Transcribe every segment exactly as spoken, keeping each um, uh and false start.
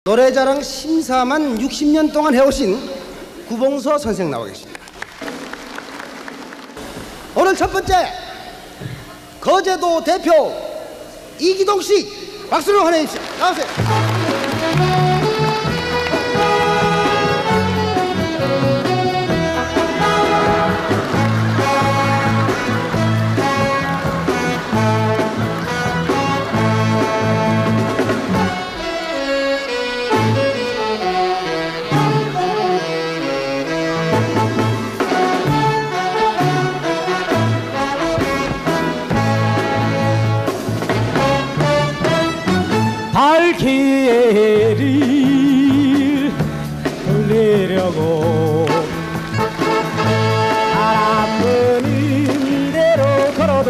노래자랑 심사만 육십 년 동안 해오신 구봉서 선생 나와 계십니다. 오늘 첫 번째 거제도 대표 이기동 씨 박수로 환영해 주십시오. 나오세요. 발길을 돌리려고 바람 부는 대로 걸어도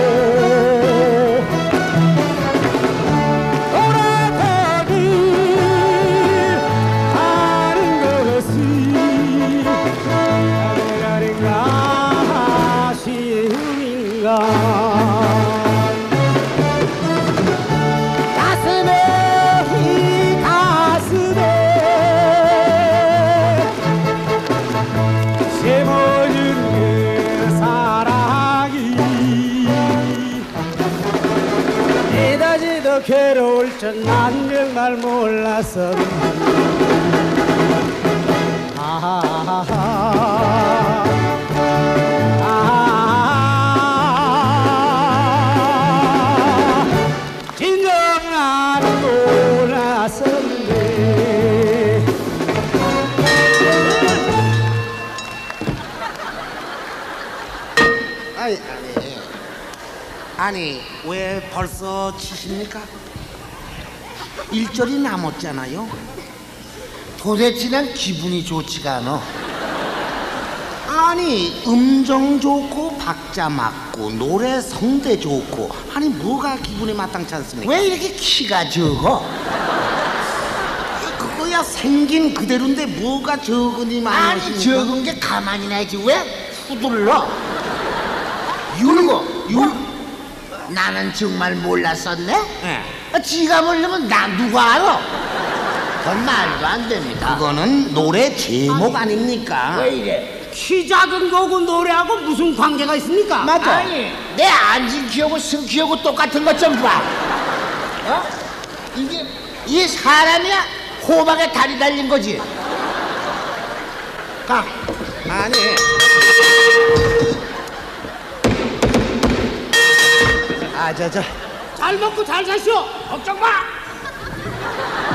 돌아가길 하는 것이 아닌가 아쉬움인가. 괴로울 줄 난 정말 몰랐었는데 아하하하 아하하하 진정 나는 몰랐었는데. 아니 아니 아니 왜 벌써 치십니까? 일절이 남았잖아요. 도대체 난 기분이 좋지가 않아. 아니 음정 좋고 박자 맞고 노래 성대 좋고 아니 뭐가 기분이 마땅치 않습니까? 왜 이렇게 키가 적어? 그거야 생긴 그대로인데 뭐가 적으니 많이 아니 하십니까? 적은 게 가만히 나야지 왜 후들러? 율고 율 나는 정말 몰랐었네? 네. 아, 지가 모르면 나 누가 알아? 그건 말도 안 됩니다. 그거는 노래 제목 아닙니까? 왜 이래? 키 작은 거고 노래하고 무슨 관계가 있습니까? 맞아. 아니, 내 안진 키하고 승 키하고 똑같은 것 좀 봐. 어? 이게 이 사람이야 호박에 다리 달린 거지. 가. 아니. 아, 저, 저. 잘 먹고 잘 사시오. 걱정 마.